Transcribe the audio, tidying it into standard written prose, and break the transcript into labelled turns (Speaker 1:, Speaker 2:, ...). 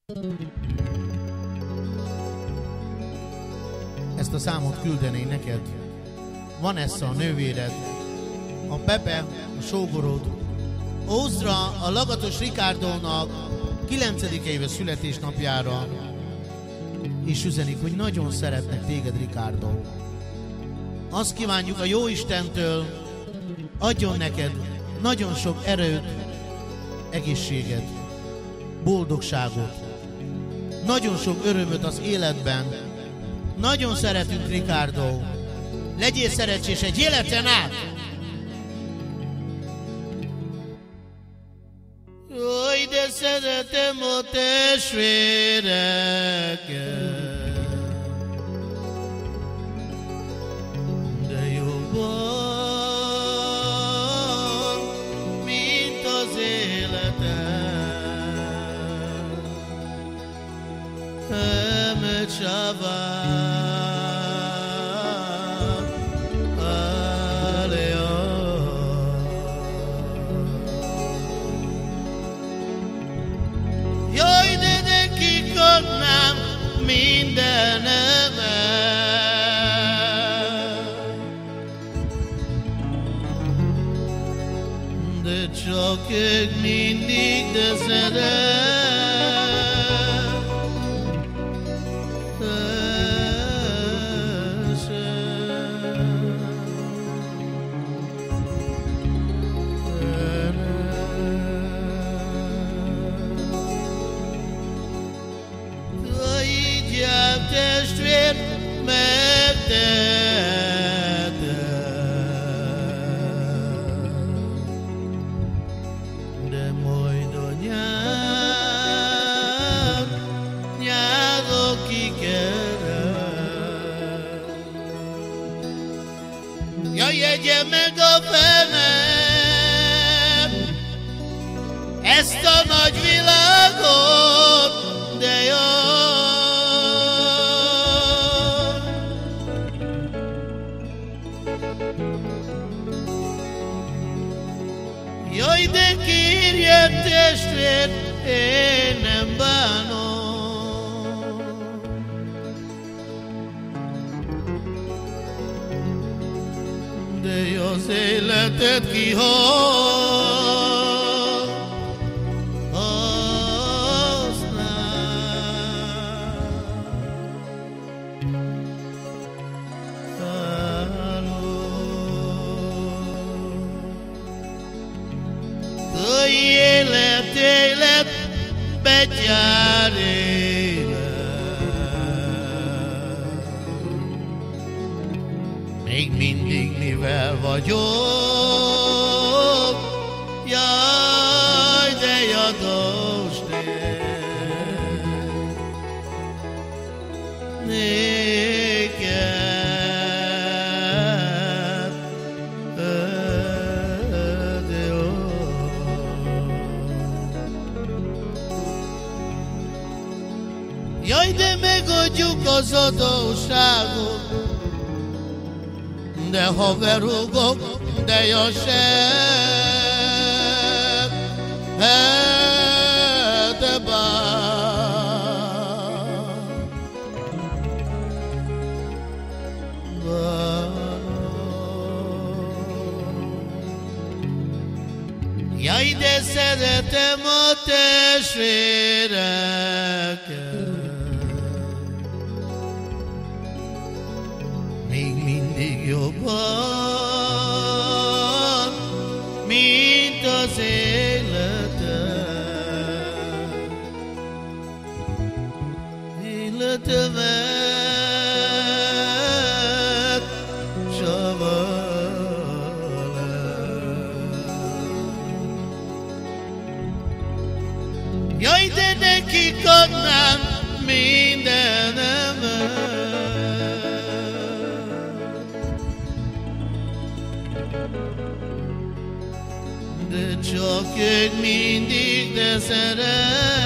Speaker 1: Ezt a számot küldené neked Vanessa, a nővéred, a Pepe, a sógorod, Ózdra, a Lagatos Rikárdónak 9. éves születésnapjára, és üzenik, hogy nagyon szeretnek téged, Ricardo. Azt kívánjuk a Jóistentől, adjon neked nagyon sok erőt, egészséget, boldogságot, nagyon sok örömöt az életben. Nagyon szeretünk, Ricardo. Legyél szerencsés egy életen át! Jaj, de szeretem a testvéreket, de jobban, mint az életem. Eme Csavár, de csak ők mindig de testvér, de majd a nyárok kikerül. Ja, jegye meg a fenem ezt a nagy világot, de jó. Jaj, de kérjen testvér, én nem bánom. De az életet élet, betyár élet. Még mindig mivel vagyok, jaj, de jadós néked. Jaj, de megadjuk az adósságot, de haverugok, de jó sem, de jaj, de szeretem a testvéreket. Még mindig jobban, mint az életemet csavarlak. Jaj, de nekik adnám mindenemet, de csak ők mindig de szeret.